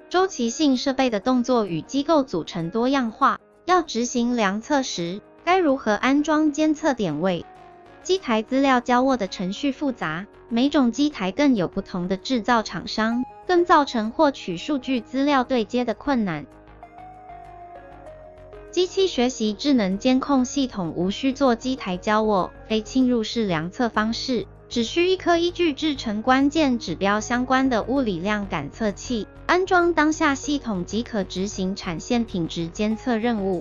周期性设备的动作与机构组成多样化，要执行量测时，该如何安装监测点位？机台资料交握的程序复杂，每种机台更有不同的制造厂商，更造成获取数据资料对接的困难。机器学习智能监控系统无需做机台交握，非侵入式量测方式，只需一颗依据制程关键指标相关的物理量感测器，安装当下系统即可执行产线品质监测任务。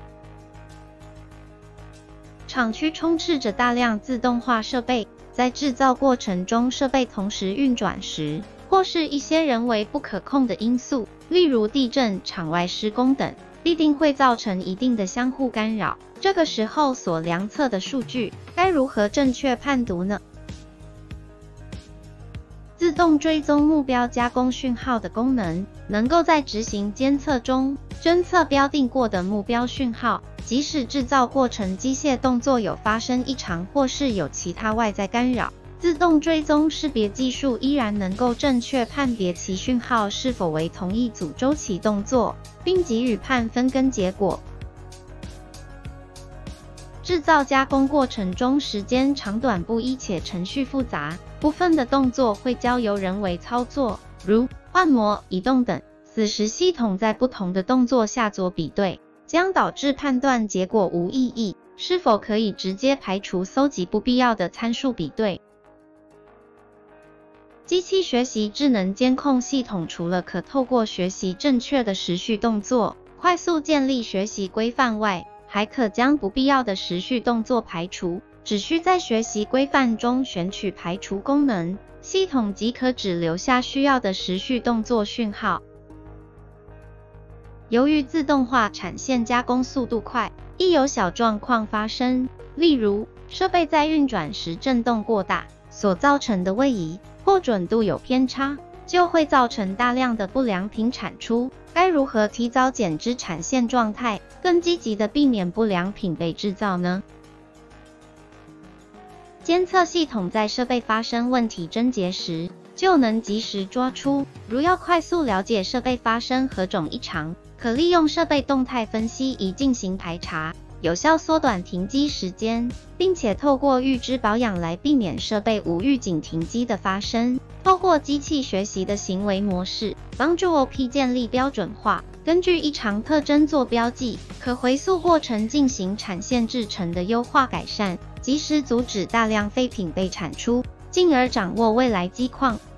厂区充斥着大量自动化设备，在制造过程中设备同时运转时，或是一些人为不可控的因素，例如地震、场外施工等，必定会造成一定的相互干扰。这个时候所量测的数据，该如何正确判读呢？自动追踪目标加工讯号的功能，能够在执行监测中侦测标定过的目标讯号，即使制造过程机械动作有发生异常或是有其他外在干扰，自动追踪识别技术依然能够正确判别其讯号是否为同一组周期动作，并给予判分跟结果。制造加工过程中时间长短不一且程序复杂，部分的动作会交由人为操作，如换模、移动等。此时系统在不同的动作下做比对，将导致判断结果无意义，是否可以直接排除搜集不必要的参数比对。机器学习智能监控系统除了可透过学习正确的时序动作，快速建立学习规范外，还可将不必要的时序动作排除，只需在学习规范中选取排除功能，系统即可只留下需要的时序动作讯号。由于自动化产线加工速度快，一有小状况发生，例如设备在运转时震动过大，所造成的位移或准度有偏差，就会造成大量的不良品产出。该如何提早检知产线状态，更积极的避免不良品被制造呢？监测系统在设备发生问题症结时，就能及时抓出。如要快速了解设备发生何种异常，可利用设备动态分析仪进行排查，有效缩短停机时间，并且透过预知保养来避免设备无预警停机的发生。透过机器学习的行为模式，帮助 OP 建立标准化，根据异常特征做标记，可回溯过程进行产线制程的优化改善，及时阻止大量废品被产出，进而掌握未来机况。